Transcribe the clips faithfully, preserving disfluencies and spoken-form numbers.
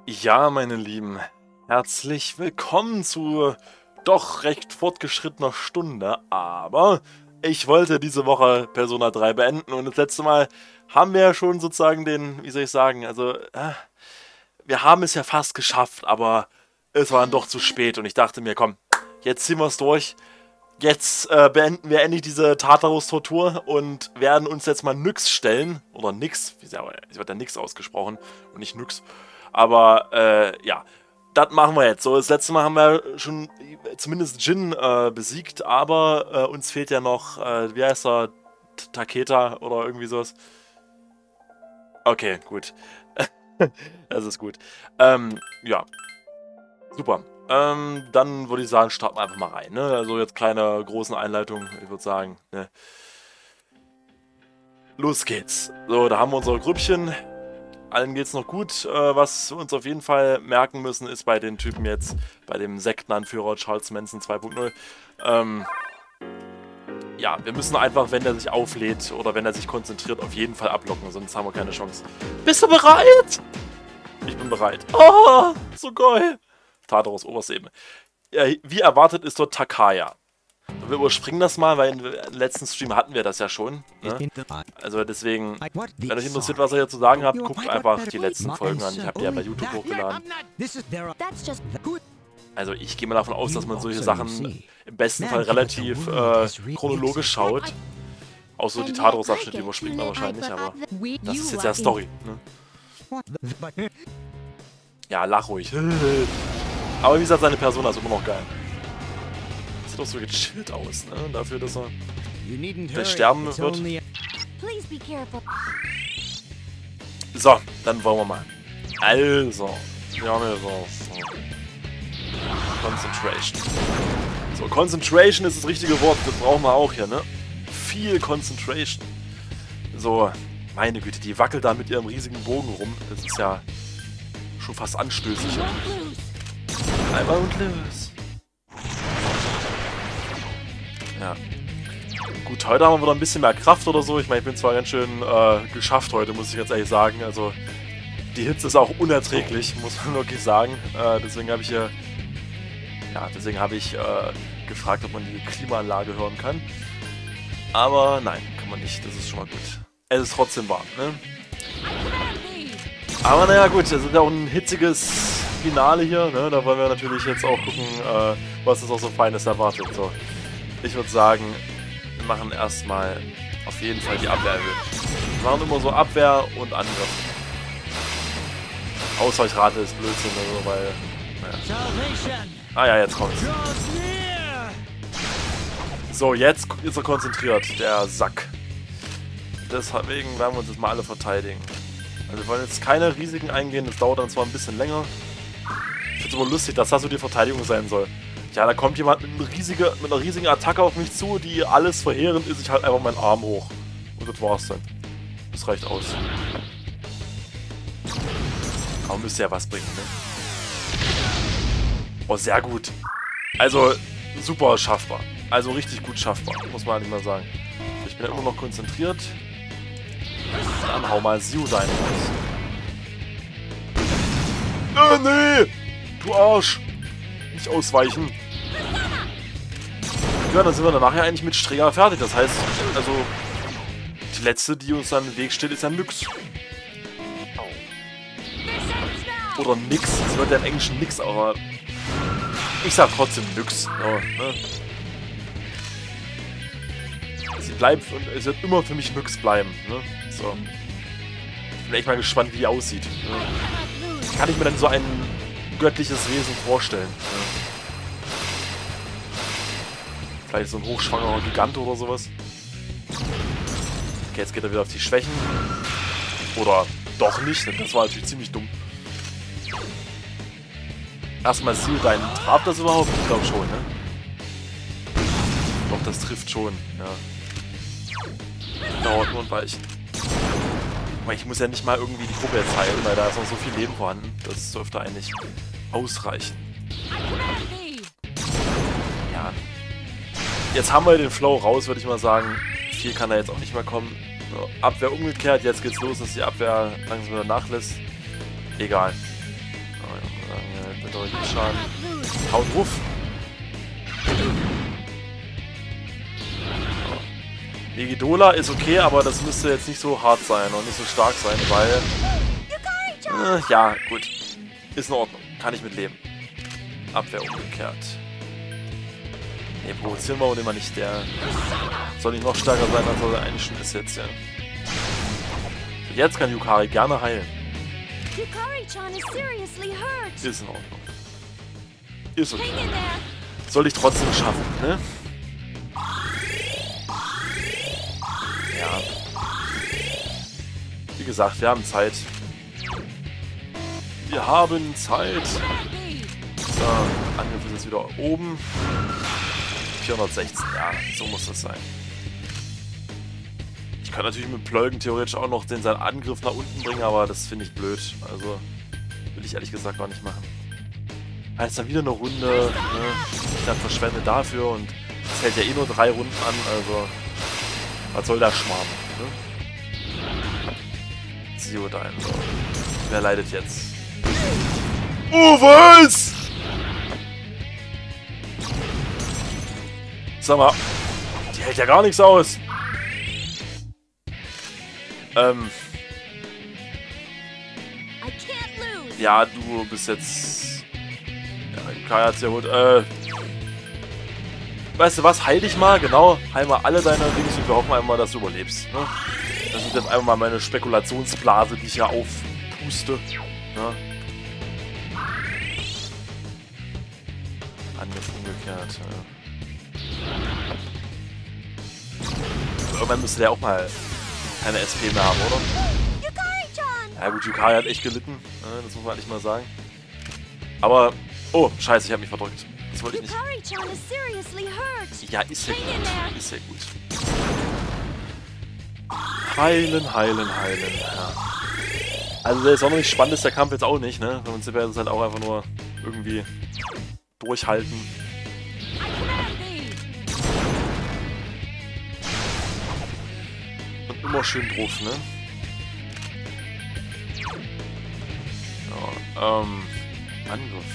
Ja, meine Lieben, herzlich willkommen zu doch recht fortgeschrittener Stunde, aber ich wollte diese Woche Persona drei beenden und das letzte Mal haben wir ja schon sozusagen den, wie soll ich sagen, also äh, wir haben es ja fast geschafft, aber es war dann doch zu spät und ich dachte mir, komm, jetzt ziehen wir es durch. Jetzt äh, beenden wir endlich diese Tartarus-Tortur und werden uns jetzt mal Nyx stellen. Oder Nix, wie sie wird ja Nix ausgesprochen und nicht Nyx. Aber äh, ja, das machen wir jetzt. So, das letzte Mal haben wir schon zumindest Jin äh, besiegt, aber äh, uns fehlt ja noch, äh, wie heißt er, Takeda oder irgendwie sowas. Okay, gut. Das ist gut. Ähm, ja. Super. Ähm, dann würde ich sagen, starten wir einfach mal rein, ne? Also jetzt keine großen Einleitungen, ich würde sagen, ne? Los geht's. So, da haben wir unser Grüppchen. Allen geht's noch gut. Äh, was wir uns auf jeden Fall merken müssen, ist bei den Typen jetzt, bei dem Sektenanführer Charles Manson zwei punkt null, ähm, ja, wir müssen einfach, wenn er sich auflädt oder wenn er sich konzentriert, auf jeden Fall ablocken, sonst haben wir keine Chance. Bist du bereit? Ich bin bereit. Oh, so geil. Tartarus Oberstebene. Ja, wie erwartet ist dort Takaya. Wir überspringen das mal, weil im letzten Stream hatten wir das ja schon. Ne? Also deswegen, wenn euch interessiert, was er hier zu sagen hat, guckt einfach die letzten Folgen an. Ich habe die ja bei YouTube hochgeladen. Also ich gehe mal davon aus, dass man solche Sachen im besten Fall relativ äh, chronologisch schaut. Außer die Tartarus-Abschnitte überspringt man wahrscheinlich, aber das ist jetzt ja Story. Ne? Ja, lach ruhig. Aber wie gesagt, seine Persona ist immer noch geil. Sieht doch so gechillt aus, ne? Dafür, dass er gleich sterben wird. So, dann wollen wir mal. Also, wir haben hier so, so. Concentration. So, Concentration ist das richtige Wort. Das brauchen wir auch hier, ne? Viel Concentration. So, meine Güte, die wackelt da mit ihrem riesigen Bogen rum. Das ist ja schon fast anstößig. Einmal und los. Ja. Gut, heute haben wir wieder ein bisschen mehr Kraft oder so. Ich meine, ich bin zwar ganz schön äh, geschafft heute, muss ich jetzt ehrlich sagen. Also, die Hitze ist auch unerträglich, muss man wirklich sagen. Äh, deswegen habe ich hier... Ja, deswegen habe ich äh, gefragt, ob man die Klimaanlage hören kann. Aber nein, kann man nicht. Das ist schon mal gut. Es ist trotzdem warm, ne? Aber naja, gut, das ist ja auch ein hitziges Finale hier, ne? Da wollen wir natürlich jetzt auch gucken, äh, was es auch so Feines erwartet. So, ich würde sagen, wir machen erstmal auf jeden Fall die Abwehr erhöhen. Wir machen immer so Abwehr und Angriff. Ausweichrate ist Blödsinn, also, weil... Naja. Ah ja, jetzt kommt's. So, jetzt ist er konzentriert, der Sack. Deswegen werden wir uns jetzt mal alle verteidigen. Also wir wollen jetzt keine Risiken eingehen, das dauert dann zwar ein bisschen länger. Ich finde es aber lustig, dass das so die Verteidigung sein soll. Ja, da kommt jemand mit, einer riesige, mit einer riesigen Attacke auf mich zu, die alles verheerend ist. Ich halte einfach meinen Arm hoch. Und das war's dann. Das reicht aus. Aber müsste ja was bringen, ne? Oh, sehr gut. Also, super schaffbar. Also richtig gut schaffbar, muss man nicht mal sagen. Ich bin ja immer noch konzentriert. Dann hau mal Zyudain raus. Äh, nee! Du Arsch! Nicht ausweichen. Ja, dann sind wir dann nachher eigentlich mit Strenger fertig. Das heißt, also, die letzte, die uns dann im Weg steht, ist ja Nyx. Oder Nix. Das wird ja im Englischen Nix, aber ich sag trotzdem Nyx. Ja, ne? Sie bleibt und es wird immer für mich Nyx bleiben. Ne? So. Ich bin echt mal gespannt, wie die aussieht. Ne? Kann ich mir dann so ein göttliches Wesen vorstellen? Ne? Vielleicht so ein hochschwangerer Gigant oder sowas. Okay, jetzt geht er wieder auf die Schwächen. Oder doch nicht, das war natürlich ziemlich dumm. Erstmal Zyudain. Traf das überhaupt? Ich glaube schon, ne? Doch, das trifft schon, ja. Dauert nur ein Weilchen. Ich muss ja nicht mal irgendwie die Gruppe jetzt heilen, weil da ist noch so viel Leben vorhanden. Das dürfte eigentlich ausreichen. Ja. Jetzt haben wir den Flow raus, würde ich mal sagen. Viel kann da jetzt auch nicht mehr kommen. So, Abwehr umgekehrt, jetzt geht's los, dass die Abwehr langsam wieder nachlässt. Egal. Ja, mit euch Schaden. Haut ruf! Megidola ist okay, aber das müsste jetzt nicht so hart sein und nicht so stark sein, weil... Äh, ja, gut. Ist in Ordnung. Kann ich mit leben. Abwehr umgekehrt. Ne, provozieren wir den mal nicht. Der soll nicht noch stärker sein, als er eigentlich schon ist jetzt, ja. Jetzt kann Yukari gerne heilen. Ist in Ordnung. Ist okay. Soll ich trotzdem schaffen, ne? Ja. Wie gesagt, wir haben Zeit. Wir haben Zeit. So, Angriff ist jetzt wieder oben. vierhundertsechzehn, ja, so muss das sein. Ich kann natürlich mit Plölgen theoretisch auch noch den seinen Angriff nach unten bringen, aber das finde ich blöd. Also, will ich ehrlich gesagt gar nicht machen. Heißt dann wieder eine Runde, ne, die ich dann verschwende dafür und es hält ja eh nur drei Runden an, also was soll der Schmarrn, ne? Ziodyne, so. Wer leidet jetzt? Oh, was? Sag mal, die hält ja gar nichts aus. Ähm. Ja, du bist jetzt... Ja, Kai hat's ja gut. Äh. Weißt du was, heil dich mal, genau. Heil mal alle deine Dings und wir hoffen einfach mal, dass du überlebst. Ne? Das ist jetzt einfach mal meine Spekulationsblase, die ich hier aufpuste. Ne? Angriff umgekehrt. Ja. Also irgendwann müsste der auch mal keine S P mehr haben, oder? Ja gut, Yukari hat echt gelitten. Ne? Das muss man eigentlich mal sagen. Aber... Oh, scheiße, ich habe mich verdrückt. Das wollte ich nicht. Ja, ist ja gut. Ist ja gut. Heilen, heilen, heilen. Ja. Also der ist auch noch nicht spannend, ist der Kampf jetzt auch nicht, ne? Für uns wäre es halt auch einfach nur irgendwie durchhalten. Und immer schön drauf, ne? Ja, ähm... Angriff.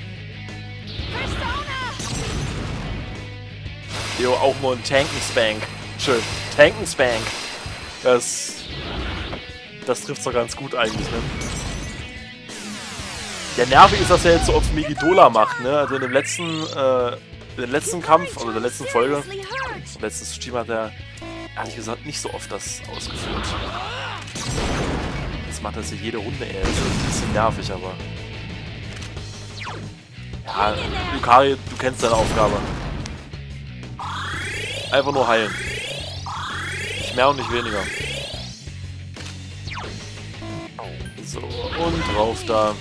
Jo, auch mal ein Tankenspank. Schön. Tankenspank. Das... Das trifft doch ganz gut eigentlich, ne? Ja, nervig ist, dass er jetzt so oft Megidola macht, ne? Also in dem letzten, äh, in dem letzten Kampf, also in der letzten Folge, im letzten Stream hat er, ehrlich gesagt, nicht so oft das ausgeführt. Jetzt macht er sich jede Runde, ey. Das ist ein bisschen nervig, aber... Ja, Yukari, du kennst deine Aufgabe. Einfach nur heilen. Nicht mehr und nicht weniger. So, und drauf da.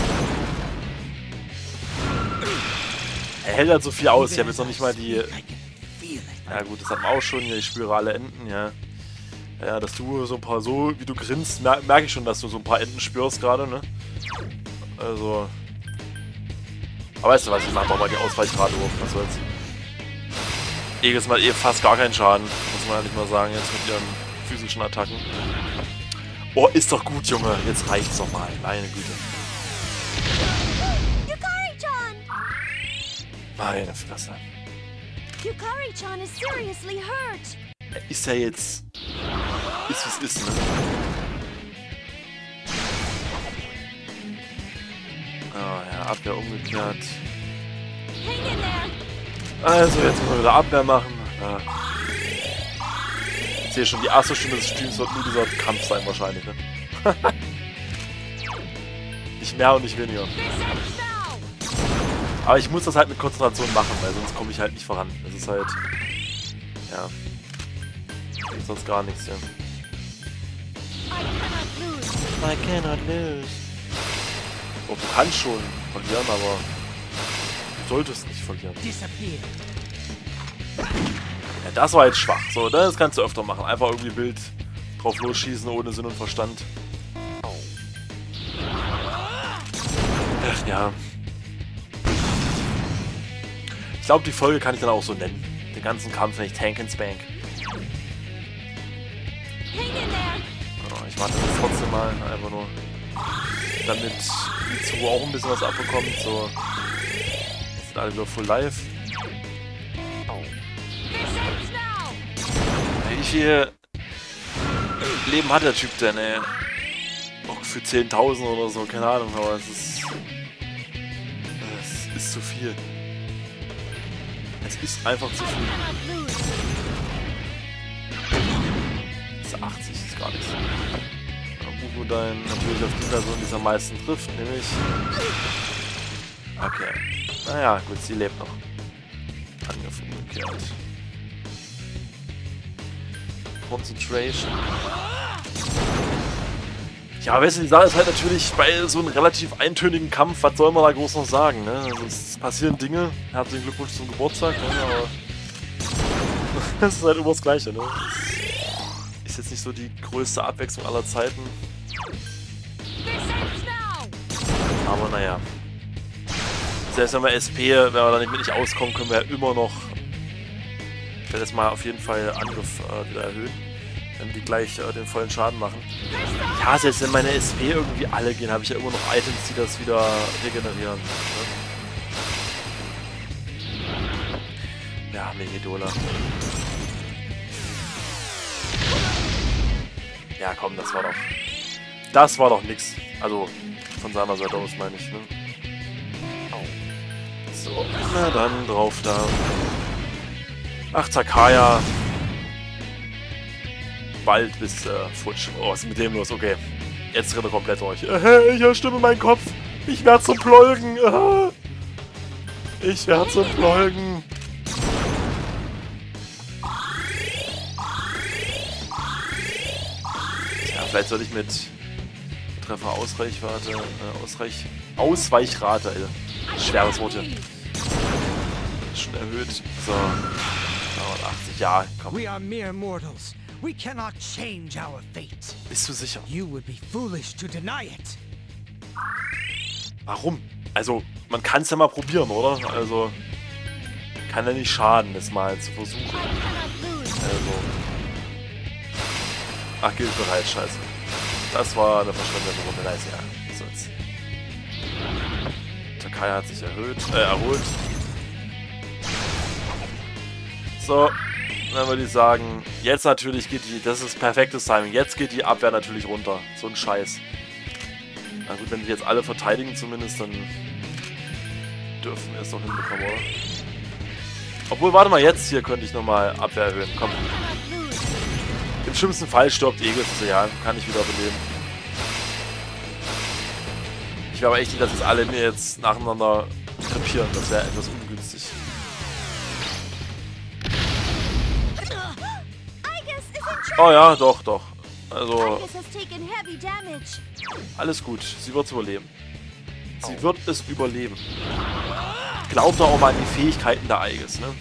Er hält halt so viel aus. Ich habe jetzt noch nicht mal die... Ja gut, das hat man auch schon. Ja, ich spüre alle Enden, ja. Ja, dass du so ein paar... So wie du grinst, mer merke ich schon, dass du so ein paar Enden spürst gerade, ne? Also... Aber weißt du was, ich mache doch mal die Ausweichrate hoch, was soll's. Jedes Mal eh fast gar keinen Schaden, muss man ja nicht mal sagen, jetzt mit ihren physischen Attacken. Oh, ist doch gut, Junge, jetzt reicht's doch mal, meine Güte. Meine Fresse. Ist ja jetzt... Ist wie's ist, ne? Oh ja, Abwehr umgekehrt. Also, jetzt müssen wir wieder Abwehr machen. Ja. Ich sehe schon, die erste Stunde des Streams wird nur dieser Kampf sein, wahrscheinlich, ne? Nicht mehr und nicht weniger. Aber ich muss das halt mit Konzentration machen, weil sonst komme ich halt nicht voran. Das ist halt... Ja. Sonst gar nichts, ja. I cannot lose. Oh, du kannst schon verlieren, aber du solltest nicht verlieren. Ja, das war jetzt schwach. So, das kannst du öfter machen. Einfach irgendwie wild drauf losschießen, ohne Sinn und Verstand. Ach ja. Ich glaube, die Folge kann ich dann auch so nennen. Den ganzen Kampf nenne ich Tank and Spank. Oh, ich mache das jetzt trotzdem mal. Einfach nur... damit Mitsuo auch ein bisschen was abbekommt. So. Jetzt sind alle wieder full live. Wie viel Leben hat der Typ denn, ey? Auch für zehntausend oder so, keine Ahnung, aber es ist... Es ist zu viel. Es ist einfach zu viel. Das ist achtzig, ist gar nichts. Bubu dann natürlich auf die Person, die es am meisten trifft, nämlich... Okay. Naja, gut, sie lebt noch. Angriff umgekehrt. Concentration. Ja, weißt du, die Sache ist halt natürlich bei so einem relativ eintönigen Kampf, was soll man da groß noch sagen, ne? Also es passieren Dinge. Herzlichen Glückwunsch zum Geburtstag, ne? Aber das ist halt immer das Gleiche, ne? Das ist jetzt nicht so die größte Abwechslung aller Zeiten. Aber naja. Selbst wenn wir S P, wenn wir da nicht mit nicht auskommen, können wir ja immer noch... Ich werde jetzt mal auf jeden Fall Angriff äh, wieder erhöhen. Wenn die gleich äh, den vollen Schaden machen. Ja, selbst wenn meine S P irgendwie alle gehen, habe ich ja immer noch Items, die das wieder regenerieren. Ne? Ja, Mehidola. Ja, komm, das war doch... Das war doch nix. Also, von seiner Seite aus meine ich, ne? So, na dann, drauf da. Ach, Takaya. Bald bist äh, futsch. Oh, was ist mit dem los? Okay. Jetzt rennt er komplett durch. Äh, ich höre Stimme in meinen Kopf. Ich werde zum Plolgen. Äh, ich werde zum Plolgen. Ja, vielleicht soll ich mit Treffer Ausreichwarte, äh, Ausreich, Ausweichrate, ey. Schweres Wort hier. Schon erhöht. So. achtzig, ja, komm. We are mere mortals. We cannot change our fate. Bist du sicher? You would be foolish to deny it. Warum? Also, man kann es ja mal probieren, oder? Also, kann ja nicht schaden, das mal zu versuchen. Also. Ach, gilt bereits, scheiße. Das war eine verschwendete Runde, nice, ja. Was soll's. Takaya hat sich erhöht, äh, erholt. So. Dann würde ich sagen, jetzt natürlich geht die, das ist perfektes Timing, jetzt geht die Abwehr natürlich runter. So ein Scheiß. Na gut, wenn die jetzt alle verteidigen zumindest, dann dürfen wir es doch hinbekommen, oder? Obwohl, warte mal, jetzt hier könnte ich nochmal Abwehr erhöhen. Komm. Im schlimmsten Fall stirbt Aegis, also ja, kann ich wieder beleben. Ich will aber echt nicht, dass jetzt alle mir jetzt nacheinander krepieren, das wäre etwas ungünstig. Oh ja, doch, doch. Also, alles gut. Sie wird es überleben. Sie wird es überleben. Glaubt doch auch mal an die Fähigkeiten der Aegis, ne?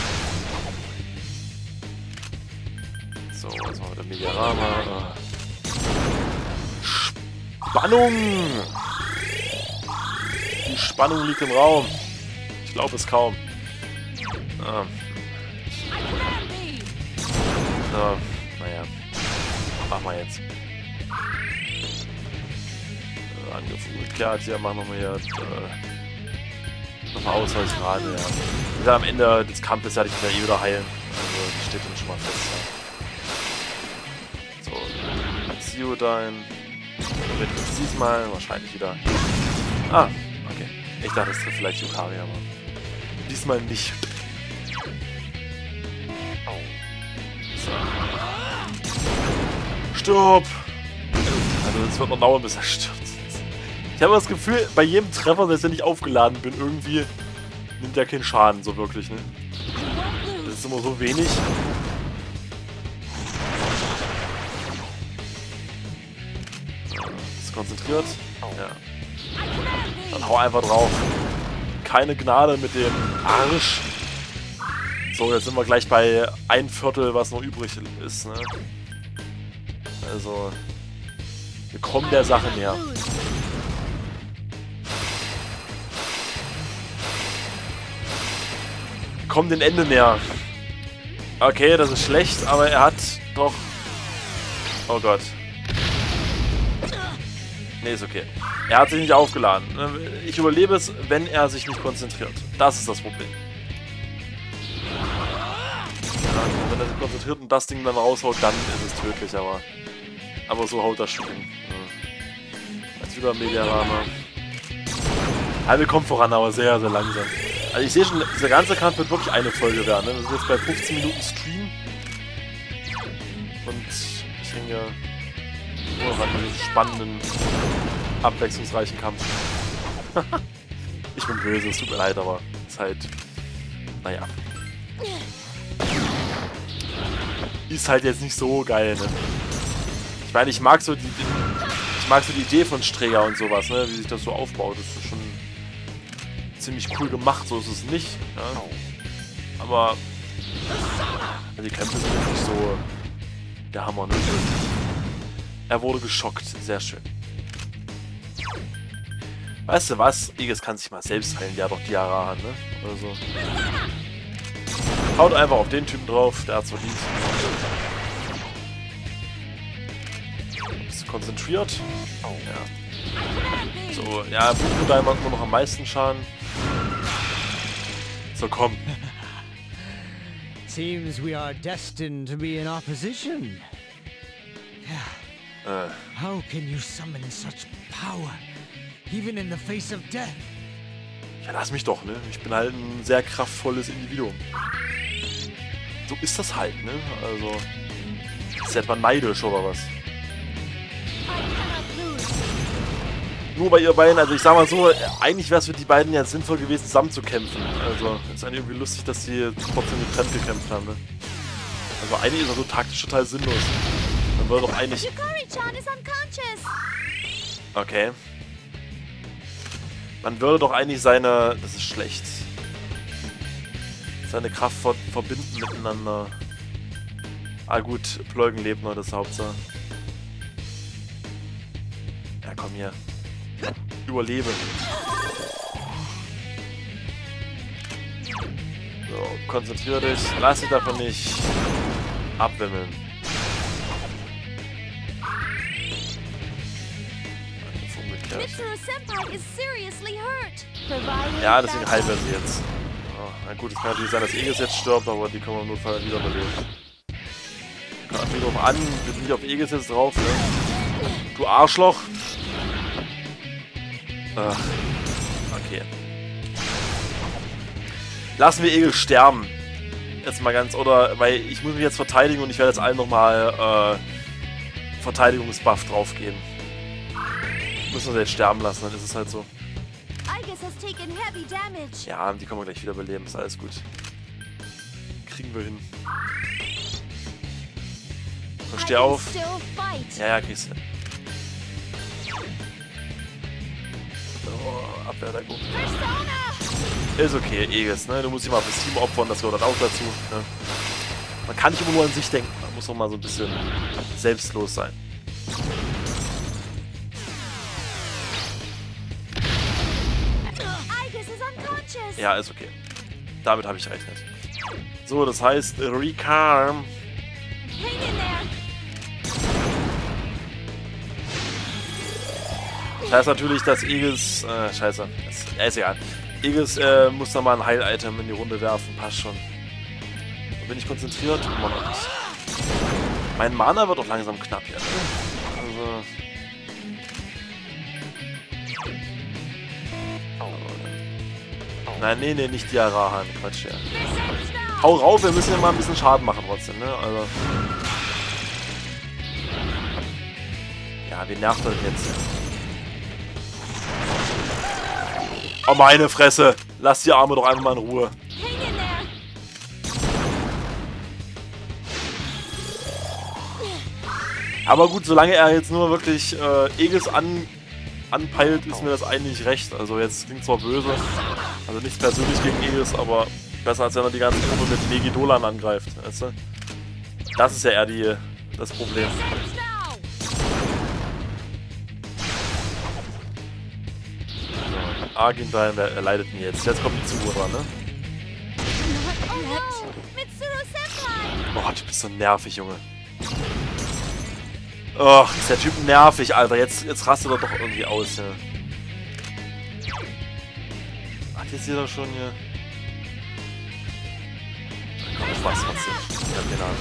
So, jetzt machen wir der Mediarama. Spannung! Die Spannung liegt im Raum. Ich glaube es kaum. Ah. So. Naja, machen wir jetzt. Äh, Angriff umgekehrt, hier machen wir hier äh, nochmal Ausweichgrade, ja. Wir am Ende des Kampfes werde ich mich ja eh wieder heilen. Also, das steht dann schon mal fest. Ja. So, Ziodyne. Wird es diesmal wahrscheinlich wieder. Ah, okay. Ich dachte, es trifft vielleicht Yukari, aber diesmal nicht. So. Stirb! Also es wird noch dauern, bis er stirbt. Ich habe das Gefühl, bei jedem Treffer, selbst wenn ich aufgeladen bin, irgendwie nimmt er keinen Schaden, so wirklich, ne? Das ist immer so wenig. Ist konzentriert. Ja. Dann hau einfach drauf. Keine Gnade mit dem Arsch. So, jetzt sind wir gleich bei ein Viertel, was noch übrig ist, ne? Also, wir kommen der Sache näher. Wir kommen dem Ende näher. Okay, das ist schlecht, aber er hat doch... Oh Gott. Nee, ist okay. Er hat sich nicht aufgeladen. Ich überlebe es, wenn er sich nicht konzentriert. Das ist das Problem. Ja, wenn er sich konzentriert und das Ding dann raushaut, dann ist es tödlich, aber... Aber so haut das schon hin. Ja. Jetzt wieder Mediarama. Ja, wir kommen voran, aber sehr, sehr langsam. Also ich sehe schon, dieser ganze Kampf wird wirklich eine Folge werden. Ne? Wir sind jetzt bei fünfzehn Minuten Stream. Und ich denke... Oh, hat einen spannenden, abwechslungsreichen Kampf. Ich bin böse, es tut mir leid, aber ist halt... Naja. Ist halt jetzt nicht so geil, ne? Ich meine, ich mag so die... Ich mag so die Idee von Sträger und sowas, ne? Wie sich das so aufbaut. Das ist schon ziemlich cool gemacht, so ist es nicht. Ja? Aber... Die Kämpfe sind jetzt nicht so... Der Hammer, ne? Er wurde geschockt. Sehr schön. Weißt du was? Aegis kann sich mal selbst heilen. Der hat doch Diarrhea, ne? Also. Haut einfach auf den Typen drauf. Der hat's verdient. Bist du konzentriert? Ja. So, ja, Buchmodell macht nur noch am meisten Schaden. So, komm. Seems we are destined to be in opposition. Äh. How can you summon such power, even in the face of death? Ja, lass mich doch, ne? Ich bin halt ein sehr kraftvolles Individuum. So ist das halt, ne? Also... Ist etwa neidisch oder was? Nur bei ihr beiden, also ich sag mal so, eigentlich wäre es für die beiden ja sinnvoll gewesen, zusammen zu kämpfen. Also, es ist eigentlich irgendwie lustig, dass sie trotzdem getrennt gekämpft haben, ne? Also eigentlich ist er so taktisch total sinnlos. Man würde doch eigentlich... Okay. Man würde doch eigentlich seine... Das ist schlecht. Seine Kraft ver verbinden miteinander. Ah gut, Pleugen lebt noch, das ist Hauptsache. Ja, komm hier. Überlebe. So, konzentrier dich. Lass dich davon nicht abwimmeln. Ja, deswegen heilen wir sie jetzt. Oh, na gut, es kann natürlich sein, dass Aegis jetzt stirbt, aber die können wir nur Fall wiederbeleben. Kommt natürlich drauf an, wir sind nicht auf Aegis jetzt drauf, ne? Du Arschloch! Ach, okay. Lassen wir Aegis sterben. Jetzt mal ganz, oder, weil ich muss mich jetzt verteidigen und ich werde jetzt allen nochmal äh, Verteidigungsbuff draufgeben. Müssen wir sie jetzt sterben lassen, dann ist es halt so. Ja, die können wir gleich wieder beleben, ist alles gut. Kriegen wir hin. So, steh auf. Ja, ja, kriegst du hin. So, Abwehrdeckung. Ist okay, Aegis, ne? Du musst dich mal fürs Team opfern, das gehört dann auch dazu. Ne? Man kann nicht immer nur an sich denken, man muss auch mal so ein bisschen selbstlos sein. Ja, ist okay. Damit habe ich gerechnet. So, das heißt, Recarm. Das heißt natürlich, dass Aegis... Äh, scheiße. Ist, ja, ist egal. Aegis äh, muss da mal ein Heil-Item in die Runde werfen. Passt schon. Da bin ich konzentriert. Immer noch nicht. Mein Mana wird auch langsam knapp hier. Ne? Also... Nein, nee, nee, nicht Diarrhea, Quatsch, ja. Hau rauf, wir müssen ja mal ein bisschen Schaden machen trotzdem, ne? Also. Ja, wie nervt das jetzt? Oh, meine Fresse! Lass die Arme doch einfach mal in Ruhe. Aber gut, solange er jetzt nur wirklich äh, Aegis an... anpeilt, ist mir das eigentlich recht. Also jetzt klingt zwar böse, also nichts persönlich gegen Aegis, aber besser als wenn er die ganze Gruppe mit Megidolan angreift, weißt du? Das ist ja eher die, das Problem. So, Argentine, wer leidet denn jetzt? Jetzt kommt die Zuhörer dran, ne? Oh, du bist so nervig, Junge. Ach, ist der Typ nervig, Alter. Jetzt, jetzt rastet er doch irgendwie aus, ja. Hat jetzt hier doch schon hier... Komm, ich mach's trotzdem. Ich hab keine Ahnung.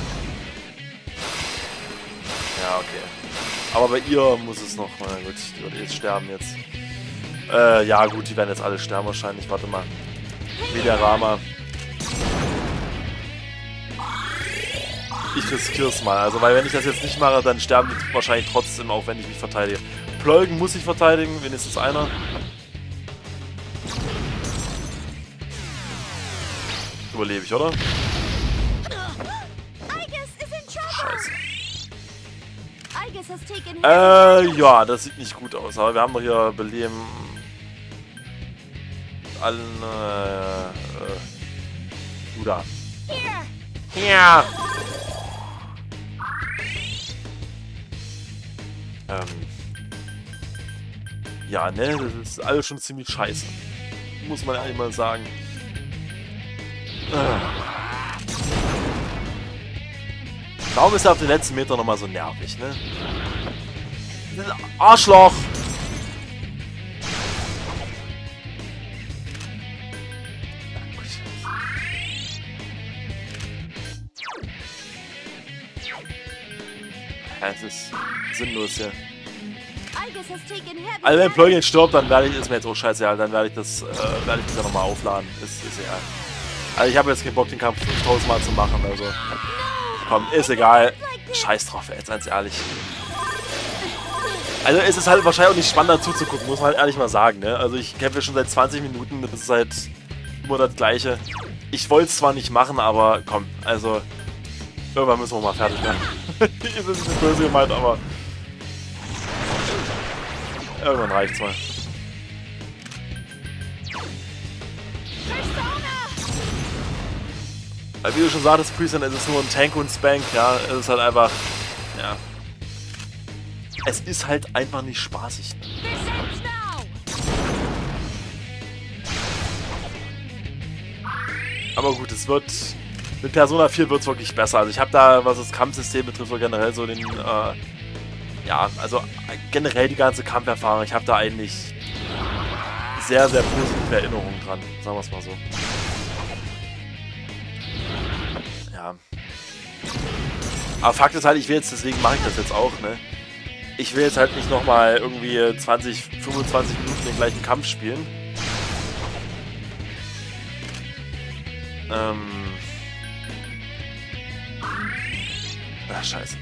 Ja, okay. Aber bei ihr muss es noch... Na gut, die wird jetzt sterben jetzt. Äh, ja gut, die werden jetzt alle sterben wahrscheinlich. Warte mal. Wie der Rama. Ich riskiere es mal. Also, weil wenn ich das jetzt nicht mache, dann sterben die wahrscheinlich trotzdem, auch wenn ich mich verteidige. Plölgen muss ich verteidigen, wenigstens einer. Überlebe ich, oder? Scheiße. Äh, ja, das sieht nicht gut aus. Aber wir haben doch hier Beleben... Allen, äh... äh du da. Ja. Ähm. Ja, ne, das ist alles schon ziemlich scheiße. Muss man eigentlich mal sagen. Warum ist er auf den letzten Meter nochmal so nervig, ne? Arschloch! Ja, es ist sinnlos, ja. Also wenn Plugin stirbt, dann werde ich, ist mir jetzt auch scheißegal, dann werde ich das, äh, werde ich das ja nochmal aufladen. Ist, ist egal. Also ich habe jetzt keinen Bock, den Kampf fünftausend Mal zu machen, also. Komm, ist egal. Scheiß drauf, jetzt ganz ehrlich. Also es ist halt wahrscheinlich auch nicht spannend dazu zu gucken, muss man halt ehrlich mal sagen, ne? Also ich kämpfe schon seit zwanzig Minuten, das ist halt immer das Gleiche. Ich wollte es zwar nicht machen, aber komm, also irgendwann müssen wir mal fertig werden. Ich bin nicht böse gemeint, aber irgendwann reicht's mal. Wie du schon sagtest, Priestern, es ist nur ein Tank und Spank, ja, es ist halt einfach, ja. Es ist halt einfach nicht spaßig. Aber gut, es wird, mit Persona vier wird es wirklich besser. Also ich habe da, was das Kampfsystem betrifft, so generell so den, äh, ja, also generell die ganze Kampferfahrung, ich habe da eigentlich sehr, sehr positive Erinnerungen dran, sagen wir es mal so. Ja. Aber Fakt ist halt, ich will jetzt, deswegen mache ich das jetzt auch, ne? Ich will jetzt halt nicht nochmal irgendwie zwanzig, fünfundzwanzig Minuten den gleichen Kampf spielen. Ähm. Ach, scheiße.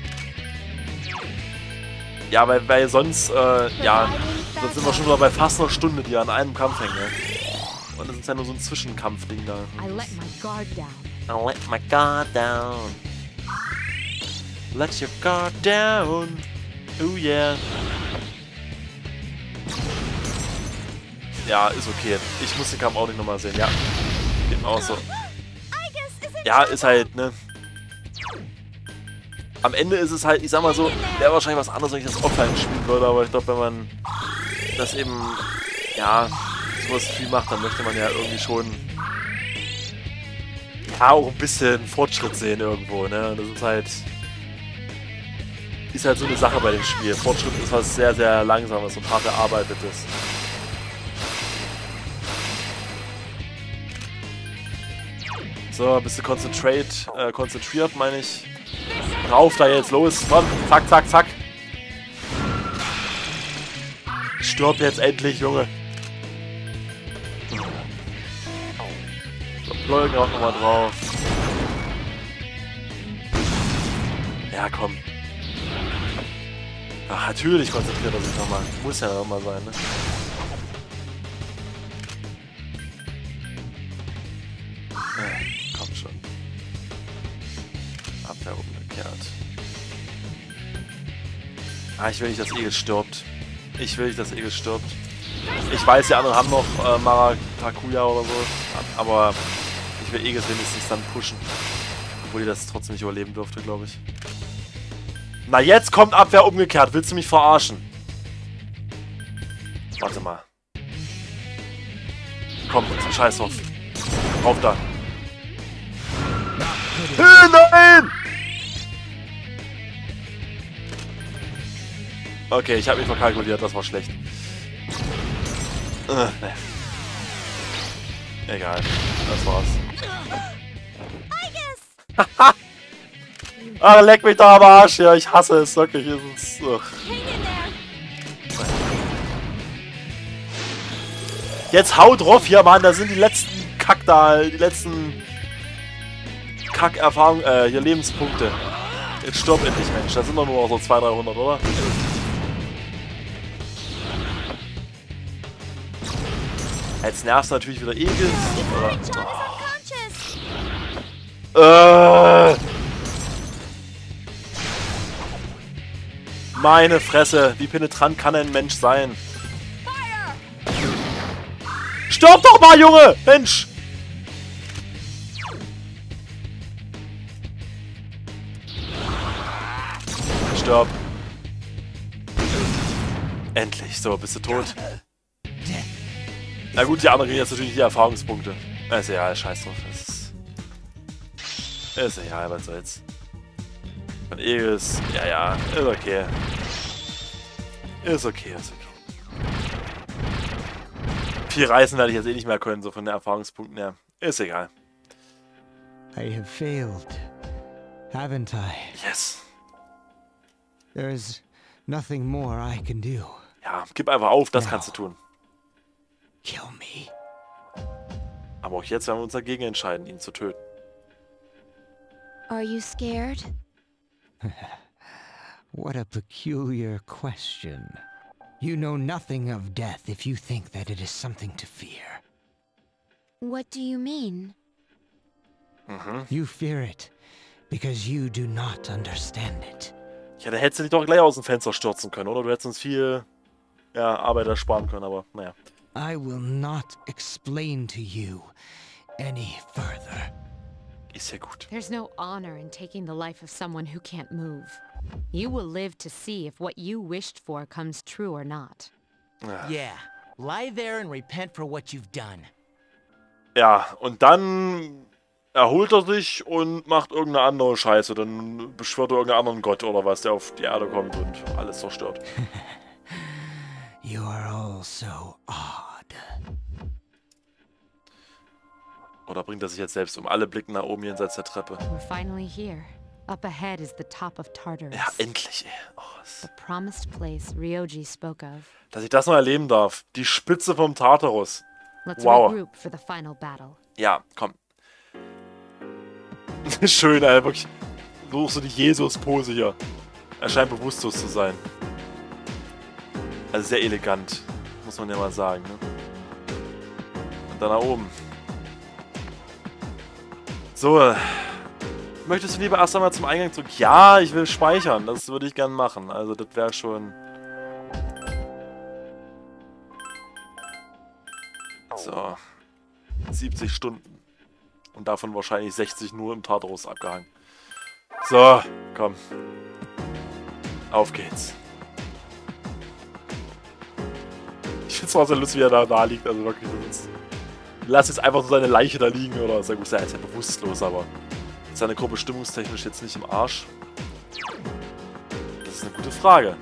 Ja, weil, weil sonst, äh, ja, sonst sind wir schon wieder bei fast einer Stunde, die an einem Kampf hängen, ne? Und das ist ja nur so ein Zwischenkampfding da. I let my guard down. I let my guard down. Let your guard down. Oh yeah. Ja, ist okay. Ich muss den Kampf auch nicht nochmal sehen, ja. Geht mir auch so. Ja, ist halt, ne. Am Ende ist es halt, ich sag mal so, wäre wahrscheinlich was anderes, wenn ich das offline spielen würde, aber ich glaube, wenn man das eben, ja, sowas viel macht, dann möchte man ja irgendwie schon, ja, auch ein bisschen Fortschritt sehen irgendwo, ne. Das ist halt, ist halt so eine Sache bei dem Spiel. Fortschritt ist was sehr, sehr Langsames und hart erarbeitetes. So, bist du concentrate, äh, konzentriert, meine ich. Rauf da jetzt, los, komm, zack, zack, zack. Stirb jetzt endlich, Junge. So, Pleugen auch nochmal drauf. Ja, komm. Ach, natürlich konzentriert er sich nochmal. Muss ja nochmal sein, ne? Ja, komm schon. Abwehr umgekehrt. Ah, ich will nicht, dass Egel stirbt. Ich will nicht, dass Egel stirbt. Ich weiß, die anderen haben noch äh, Maratakuya oder so. Aber ich will Egel wenigstens dann pushen. Obwohl die das trotzdem nicht überleben durfte, glaube ich. Na, jetzt kommt Abwehr umgekehrt. Willst du mich verarschen? Warte mal. Komm, scheiß drauf. Rauf da. Hey, nein! Okay, ich habe mich verkalkuliert, das war schlecht. Äh, ne. Egal, das war's. Ah, leck mich da am Arsch, ja, ich hasse es, wirklich. Es ist, ugh. Jetzt haut drauf hier, Mann, da sind die letzten Kack da, die letzten Kack-Erfahrungen, äh, hier Lebenspunkte. Jetzt stirb endlich, Mensch, da sind doch nur noch so zweihundert, dreihundert, oder? Jetzt nervst du natürlich wieder Egel. Oh. Äh. Meine Fresse, wie penetrant kann ein Mensch sein? Stirb doch mal, Junge! Mensch! Stirb. Endlich. So, bist du tot? Na gut, die anderen kriegen jetzt natürlich die Erfahrungspunkte. Ist egal, scheiß drauf. Ist, ist egal, was soll's. Von Eris, ja, ja, ist okay. Ist okay, ist okay. Viel Reisen werde ich jetzt eh nicht mehr können, so von den Erfahrungspunkten her. Ist egal. I have failed, haven't I? Yes. There is nothing more I can do. Ja, gib einfach auf, das No. kannst du tun. Kill me. Aber auch jetzt werden wir uns dagegen entscheiden, ihn zu töten. Are you scared? What a peculiar question. You know nothing of death if you think that it is something to fear. What do you mean? Mhm. You fear it because you do not understand it. Ja, da hättest du dich doch gleich aus dem Fenster stürzen können, oder? Du hättest uns viel ja, Arbeit ersparen können, aber naja. I will not explain to you any further. Ist ja gut. There's no honor in taking the life of someone who can't move. You will live to see if what you wished for comes true or not. Ja. Yeah, lie there and repent for what you've done. Ja, und dann erholt er sich und macht irgendeine andere Scheiße. Dann beschwört er irgendeinen anderen Gott oder was, der auf die Erde kommt und alles zerstört. You are all so odd. Oder bringt er sich jetzt selbst um? Alle blicken nach oben jenseits der Treppe. We're finally here. Up ahead is the top of Tartarus. Ja, endlich, ey. Oh, es- The promised place Ryoji spoke of. dass ich das noch erleben darf. Die Spitze vom Tartarus. Let's Wow. regroup for the final battle. Ja, komm. Schön, ey, wirklich. Suchst du die Jesus-Pose hier. Er scheint bewusstlos zu sein. Also sehr elegant, muss man ja mal sagen, ne? Und dann nach oben. So. Möchtest du lieber erst einmal zum Eingang zurück? Ja, ich will speichern. Das würde ich gern machen. Also das wäre schon... So. siebzig Stunden. Und davon wahrscheinlich sechzig nur im Tartarus abgehangen. So, komm. Auf geht's. Ich find's auch sehr lustig, wie er da, da liegt. Also wirklich, das ist, lass jetzt einfach so seine Leiche da liegen. Oder sehr gut, er ist ja bewusstlos, aber ist seine Gruppe stimmungstechnisch jetzt nicht im Arsch? Das ist eine gute Frage.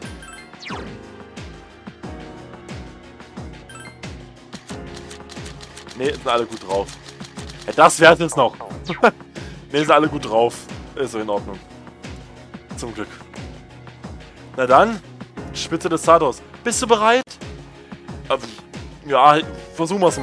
Ne, sind alle gut drauf. Ja, das wär's jetzt noch. Ne, sind alle gut drauf. Ist so in Ordnung. Zum Glück. Na dann, Spitze des Tartarus. Bist du bereit? Ja, versuchen wir's mal.